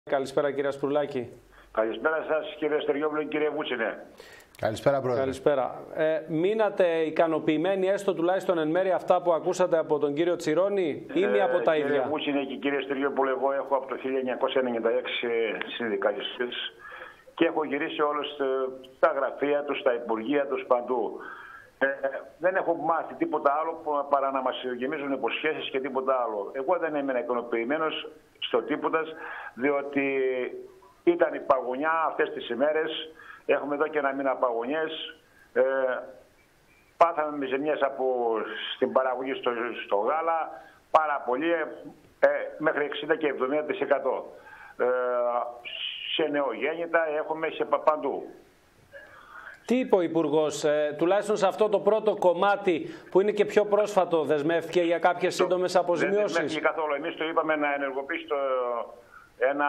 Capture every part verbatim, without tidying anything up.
Καλησπέρα κύριε Ασπρουλάκη. Καλησπέρα σας κύριε Στεριόπουλο και κύριε Βούτσινε. Καλησπέρα πρόεδρε. Καλησπέρα. Ε, μείνατε ικανοποιημένοι έστω τουλάχιστον εν μέρει αυτά που ακούσατε από τον κύριο Τσιρόνη ή μία από τα ε, ίδια? Κύριε Βούτσινε και κύριε Στεριόπουλο, εγώ έχω από το χίλια εννιακόσια ενενήντα έξι συνδικαλιστής και έχω γυρίσει όλους τα γραφεία τους, τα υπουργεία τους, παντού. Ε, δεν έχω μάθει τίποτα άλλο παρά να μας γεμίζουν υποσχέσεις και τίποτα άλλο. Εγώ δεν έμεινα ικανοποιημένος στο τίποτα, διότι ήταν η παγωνιά αυτές τις ημέρες. Έχουμε εδώ και ένα μήνα παγωνιές. Ε, πάθαμε με ζημιές από στην παραγωγή στο, στο γάλα, πάρα πολύ, ε, μέχρι εξήντα και εβδομήντα τοις εκατό. Ε, σε νεογέννητα έχουμε σε παντού. Τι είπε ο Υπουργός, ε, τουλάχιστον σε αυτό το πρώτο κομμάτι που είναι και πιο πρόσφατο, δεσμεύτηκε για κάποιες σύντομες αποζημιώσεις? Δεν δεσμεύτηκε καθόλου. Εμείς το είπαμε να ενεργοποιήσει το, ένα,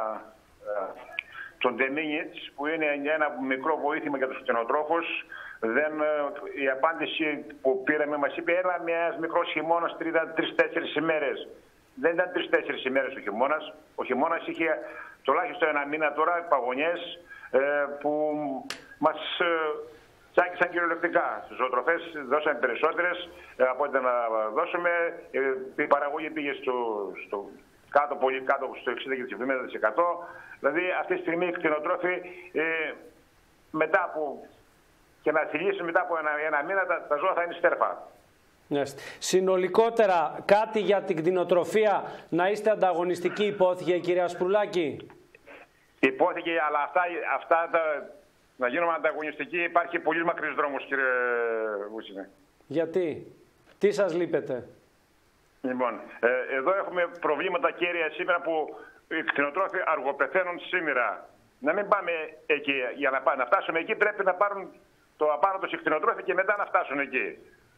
τον Ντεμίνιτς, που είναι ένα μικρό βοήθημα για τους κτηνοτρόφους. Δεν, η απάντηση που πήραμε μας είπε ένα μιας μικρός χειμώνας τρεις-τέσσερις ημέρες. Δεν ήταν τρεις-τέσσερις ημέρες ο χειμώνας. Ο χειμώνας είχε τουλάχιστον ένα μήνα τώρα παγωνιές ε, που μας ε, τσάκισαν κυριολεκτικά. Στις ζωοτροφές δώσαμε περισσότερες ε, από ό,τι να δώσουμε. Ε, η παραγωγή πήγε στο, στο κάτω, πολύ κάτω στο εξήντα και εβδομήντα τοις εκατό. Δηλαδή αυτή τη στιγμή οι κτηνοτρόφοι ε, μετά από και να θυλίσουν μετά από ένα, ένα μήνα τα, τα ζώα θα είναι στέρφα. Yes. Συνολικότερα κάτι για την κτηνοτροφία να είστε ανταγωνιστικοί υπόθηκε κυρία Ασπρουλάκη? Υπόθηκε, αλλά αυτά, αυτά τα, να γίνουμε ανταγωνιστικοί υπάρχει πολύ μακρύς δρόμος κύριε Βούτσινε. Γιατί? Τι σας λείπετε? Λοιπόν, ε, εδώ έχουμε προβλήματα κέρια σήμερα που οι κτηνοτρόφοι αργοπεθαίνουν σήμερα. Να μην πάμε εκεί. Για να, πά, να φτάσουμε εκεί πρέπει να πάρουν το απάρατο οι κτηνοτρόφοι και μετά να φτάσουν εκεί.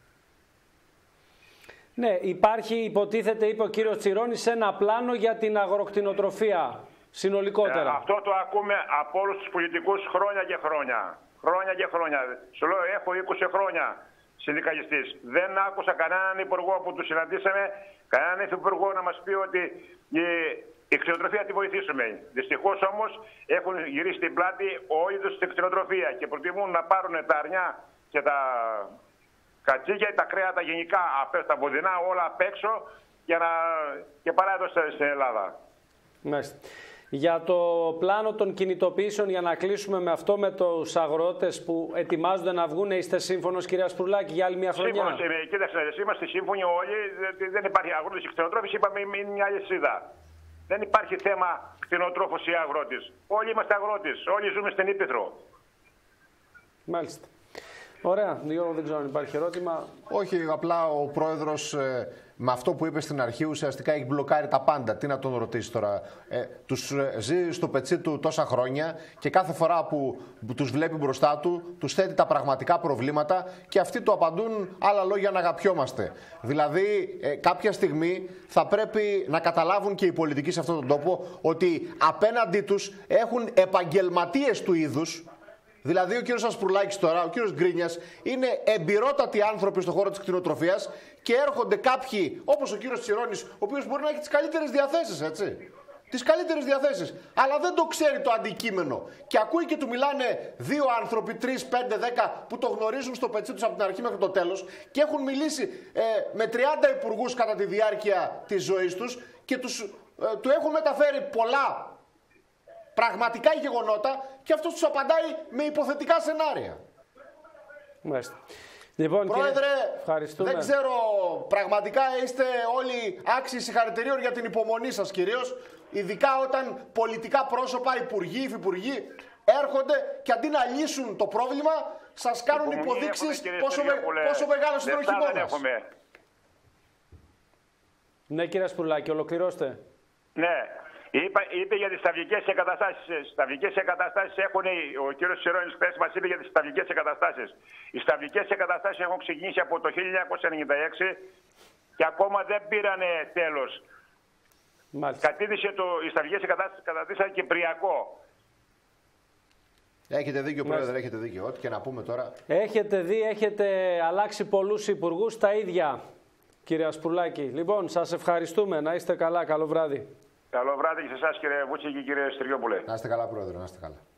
Ναι, υπάρχει, υποτίθεται, είπε ο κύριος Τσιρόνης, ένα πλάνο για την αγροκτηνοτροφία συνολικότερα. Ε, αυτό το ακούμε από όλους τους πολιτικούς χρόνια και χρόνια. Χρόνια και χρόνια. Σου λέω, έχω είκοσι χρόνια συνδικαλιστής. Δεν άκουσα κανέναν υπουργό που του συναντήσαμε, κανέναν υφυπουργό να μας πει ότι η, η κτηνοτροφία τη βοηθήσουμε. Δυστυχώς όμως έχουν γυρίσει την πλάτη όλοι τους στην κτηνοτροφία και προτιμούν να πάρουν τα αρνιά και τα κατσίκια, τα κρέατα γενικά, τα βοδινά όλα απ' έξω για να... και παρά εδώ στην Ελλάδα. Μάλιστα. Για το πλάνο των κινητοποιήσεων, για να κλείσουμε με αυτό, με τους αγρότες που ετοιμάζονται να βγουν, είστε σύμφωνος κυρία Ασπρουλάκη για άλλη μια χρονιά? Σύμφωνος είμαι. Κοίταξε, είμαστε σύμφωνοι όλοι. Δεν υπάρχει αγρότης ή κτηνοτρόφης, είπαμε είναι μια αλυσίδα. Δεν υπάρχει θέμα κτηνοτρόφος ή αγρότης. Όλοι είμαστε αγρότες, όλοι ζούμε στην Ήπειθρο. Μάλιστα. Ωραία. Γιώργο, δεν ξέρω αν υπάρχει ερώτημα. Όχι, απλά ο πρόεδρος ε, με αυτό που είπε στην αρχή ουσιαστικά έχει μπλοκάρει τα πάντα. Τι να τον ρωτήσει τώρα. Ε, τους ε, ζει στο πετσί του τόσα χρόνια και κάθε φορά που, που τους βλέπει μπροστά του, τους θέτει τα πραγματικά προβλήματα και αυτοί του απαντούν άλλα λόγια να αγαπιόμαστε. Δηλαδή ε, κάποια στιγμή θα πρέπει να καταλάβουν και οι πολιτικοί σε αυτόν τον τόπο ότι απέναντί τους έχουν επαγγελματίες του είδους. Δηλαδή ο κύριος Ασπρουλάκης τώρα, ο κύριος Γκρίνιας, είναι εμπειρότατοι άνθρωποι στον χώρο της κτηνοτροφίας και έρχονται κάποιοι, όπως ο κύριος Τσιρόνης, ο οποίος μπορεί να έχει τις καλύτερες διαθέσεις, έτσι. Τις καλύτερες διαθέσεις. Αλλά δεν το ξέρει το αντικείμενο. Και ακούει και του μιλάνε δύο άνθρωποι, τρεις, πέντε, δέκα, που το γνωρίζουν στο πετσί τους από την αρχή μέχρι το τέλος και έχουν μιλήσει ε, με τριάντα υπουργούς κατά τη διάρκεια της ζωής τους και τους, ε, του έχουν μεταφέρει πολλά πραγματικά γεγονότα και αυτός τους απαντάει με υποθετικά σενάρια. Μάλιστα. Λοιπόν, Πρόεδρε, κύριε, δεν ξέρω, πραγματικά είστε όλοι άξιοι συγχαρητηρίων για την υπομονή σας κυρίως, ειδικά όταν πολιτικά πρόσωπα, υπουργοί, υφυπουργοί έρχονται και αντί να λύσουν το πρόβλημα σας κάνουν υπομονή υποδείξεις έχουμε, πόσο, με, πόσο μεγάλος είναι ο χειμώνας. Ναι κύριε Ασπρουλάκη, ολοκληρώστε. Ναι. Είπε, είπε για τις σταυλικές εγκαταστάσεις. Σταυλικές εγκαταστάσεις έχουν, ο κύριος Τσιρόνης χθες μας είπε για τις σταυλικές εγκαταστάσεις. Οι σταυλικές εγκαταστάσεις έχουν ξεκινήσει από το χίλια εννιακόσια ενενήντα έξι και ακόμα δεν πήρανε τέλος. Κατήδησε το, οι σταυλικές εγκαταστάσεις καταδίσαν Κυπριακό. Έχετε δίκιο, Πρόεδρε, έχετε δίκιο. Ό,τι και να πούμε τώρα. Έχετε δει, έχετε αλλάξει πολλούς υπουργούς τα ίδια, κύριε Ασπρουλάκη. Λοιπόν, σας ευχαριστούμε. Να είστε καλά. Καλό βράδυ. Καλό βράδυ και σε εσάς κύριε Βούτση και κύριε Στυριόπουλε. Να είστε καλά, Πρόεδρε, να είστε καλά.